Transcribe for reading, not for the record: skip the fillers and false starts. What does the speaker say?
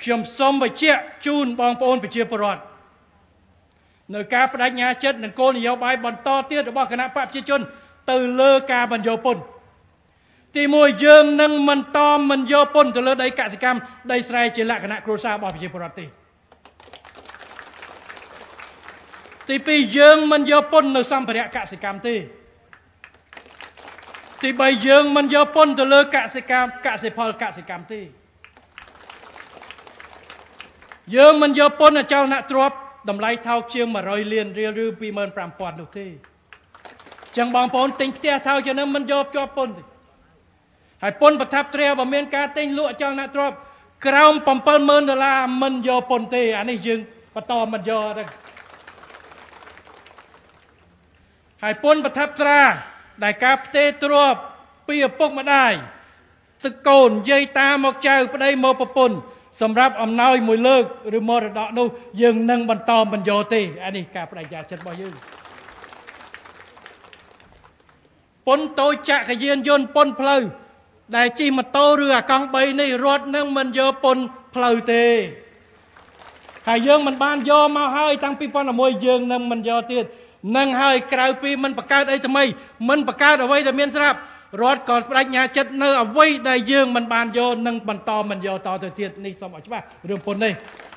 ខ្ញុំសូមបញ្ជាក់ជូនបងប្អូនប្រជាពលរដ្ឋនៅការបដិញ្ញាចិត្តនិងគោលនយោបាយបន្តទៀតរបស់គណៈបកប្រជាជនទៅលើការបញ្យកពន្ធទី1យើងនឹងមិនយកពន្ធទៅលើដីកសិកម្មដីស្រែជាលក្ខណៈគ្រួសាររបស់ប្រជាពលរដ្ឋទេទី2យើងមិនយកពន្ធនៅសម្ភារៈកសិកម្មទេទី3យើងមិនយកពន្ធទៅលើកសិផលកសិកម្មទេយើងមិនយកពន្ធអចលនទ្រព្យតម្លៃថោកជាង100លានរៀលឬ 25,000 នោះទេចឹងបងប្អូនទិញផ្ទះថោកជាងនឹងមិនយកជាប់ពន្ធទេហើយពន្ធប្រថាប់ត្រាបើមានការទិញលក់អចលនទ្រព្យក្រោម$70,000មិនយកពន្ធទេអានេះយើងបន្តមិនយកទេហើយពន្ធប្រថាប់ត្រាដែលការផ្ទេរទ្រព្យពីឪពុកម្ដាយទឹកកូនយាយតាមកចៅប្តីមកប្រពន្ធសម្រាប់អំណោយមួយលើកឬមរតកនោះយើងនឹងបន្តមិនយកទេអានេះការបដិញ្ញាចិត្តរបស់យើងពន្ធតូចចក្រយានយន្តពន្ធផ្លូវដែលជិះម៉ូតូឬអាកង់3នេះរត់នឹងមិនយកពន្ធផ្លូវទេហើយយើងមិនបានយកមកហើយតាំងពី2011យើងនឹងមិនយកទៀតនឹងហើយក្រៅពីមិនបង្កើតអីថ្មីមិនបង្កើតអ្វីដែលមានស្រាប់រដ្ឋក៏បដិញ្ញាចិត្តនៅអ្វីដែលយើងមិនបានយកនឹងបន្តមិនយកតទៅទៀតនេះសូមឲ្យច្បាស់រឿងពន្ធនេះ